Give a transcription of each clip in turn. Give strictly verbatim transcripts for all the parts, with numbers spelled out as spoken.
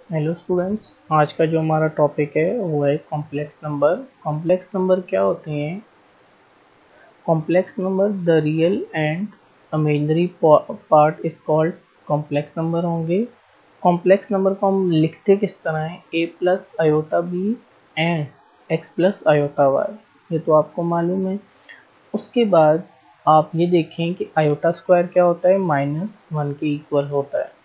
Hello students, आज का जो हमारा टॉपिक है वो है कॉम्प्लेक्स नंबर। कॉम्प्लेक्स नंबर क्या होते हैं? Complex number the real and imaginary part is called complex number होंगे। कॉम्प्लेक्स नंबर को हम लिखते किस तरह है? A plus iota B and X plus iota Y, ये तो आपको मालूम है। उसके बाद आप ये देखें कि आयोटा स्क्वायर क्या होता है? माइनस वन के इक्वल होता है।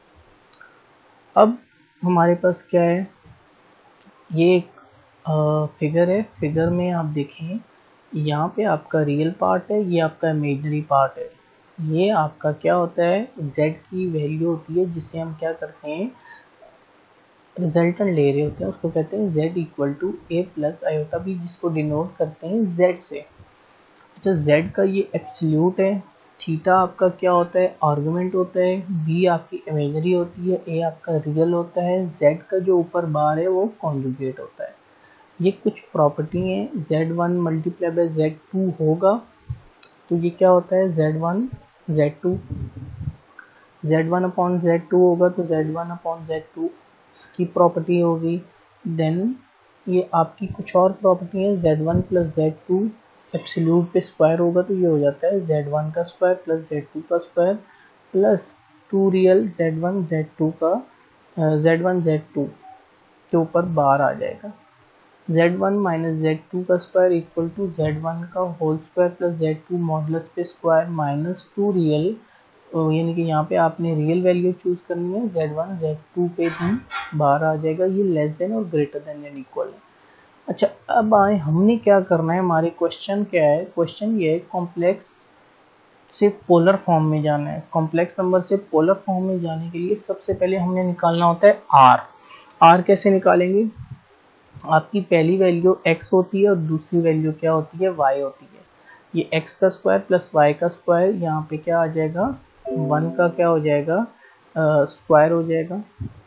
अब हमारे पास क्या है? ये एक फिगर है। फिगर में आप देखें, यहाँ पे आपका रियल पार्ट है, ये आपका इमेजिनरी पार्ट है। ये आपका क्या होता है? z की वैल्यू होती है, जिससे हम क्या करते हैं, रिजल्टेंट ले रहे होते हैं, उसको कहते हैं z equal to A plus iota B, जिसको डिनोट करते हैं z से। अच्छा, z का ये एब्सोल्यूट है, थीटा आपका क्या होता है? आर्गुमेंट होता है, b आपकी इमेजिनरी होती है, a आपका रियल होता है, z का जो ऊपर बार है वो कॉन्जुगेट होता है। ये कुछ प्रॉपर्टी है। Z one multiply by Z two होगा तो ये क्या होता है? Z one Z two. Z one upon Z two होगा तो Z one upon Z two की प्रॉपर्टी होगी। देन ये आपकी कुछ और प्रॉपर्टी है, Z one plus Z two absolute पे स्क्वायर होगा तो ये हो जाता है ज़ेड वन का स्क्वायर प्लस ज़ेड टू का square plus two real Z one Z two का ज़ेड वन ज़ेड टू के ऊपर बार आ जाएगा। Z one minus Z two का square equal to Z one का whole square plus Z two modulus पे square minus two real, यानी कि यहाँ पे आपने रियल वैल्यू चूज करनी है। ज़ेड वन ज़ेड टू पे भी बाहर आ जाएगा। ये लेस देन और ग्रेटर देन या इक्वल है। अच्छा, अब आए हमने क्या करना है, हमारे क्वेश्चन क्या है? क्वेश्चन ये है, कॉम्प्लेक्स से पोलर फॉर्म में जाना है। कॉम्प्लेक्स नंबर से पोलर फॉर्म में जाने के लिए सबसे पहले हमने निकालना होता है आर। आर कैसे निकालेंगे? आपकी पहली वैल्यू x होती है और दूसरी वैल्यू क्या होती है? y होती है। ये x का स्क्वायर प्लस y का स्क्वायर, यहाँ पे क्या आ जाएगा? वन का क्या हो जाएगा? स्क्वायर हो जाएगा।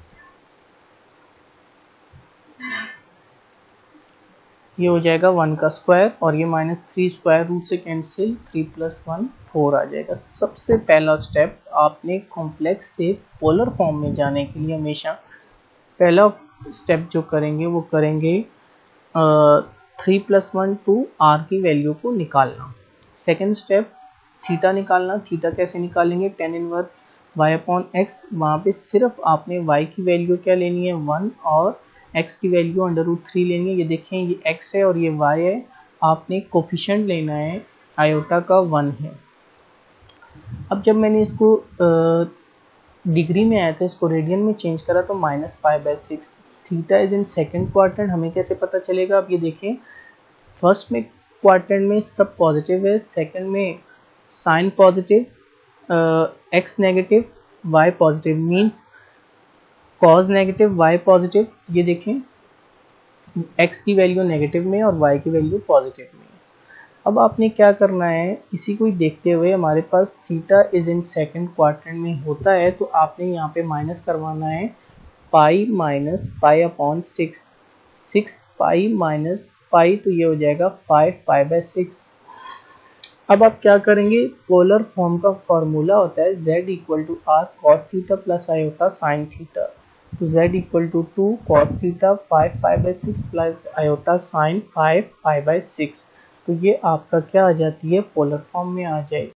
ये हो जाएगा वन का स्क्वायर और ये माइनस थ्री स्क्वायर रूट से cancel, three plus one four आ जाएगा। सबसे पहला स्टेप आपने कॉम्प्लेक्स से पोलर फॉर्म में जाने के लिए हमेशा पहला स्टेप जो करेंगे वो करेंगे three plus one two R की वैल्यू को निकालना। सेकेंड स्टेप थीटा निकालना। थीटा कैसे निकालेंगे? Tan inverse Y upon X. वहाँ पे सिर्फ आपने y की वैल्यू क्या लेनी है? वन, और x की वैल्यू अंडर रूट थ्री लेनी है। ये देखें, ये x है और ये y है। आपने कोफिशिएंट लेना है, आयोटा का वन है। अब जब मैंने इसको डिग्री में आया था, इसको रेडियन में चेंज करा तो minus five by six. Theta is in second quarter, हमें कैसे पता चलेगा? आप ये देखें, फर्स्ट में क्वार्टर में सब पॉजिटिव है, सेकंड में sine positive, X negative Y positive, means cause negative Y positive. ये देखें, एक्स की वैल्यू नेगेटिव में और वाई की वैल्यू पॉजिटिव में। अब आपने क्या करना है, इसी को ही देखते हुए हमारे पास theta is in second quarter में होता है तो आपने यहाँ पे माइनस करवाना है pi minus pi upon six. Six pi minus pi तो ये हो जाएगा फाइव पाई बाय सिक्स। अब आप क्या करेंगे? पोलर फॉर्म का फॉर्मूला होता है z equal to R cos theta plus iota sine theta. तो z equal to two cos theta five pi by six plus iota sine five pi by six. तो ये आपका क्या आ जाती है? पोलर फॉर्म में आ जाएगी।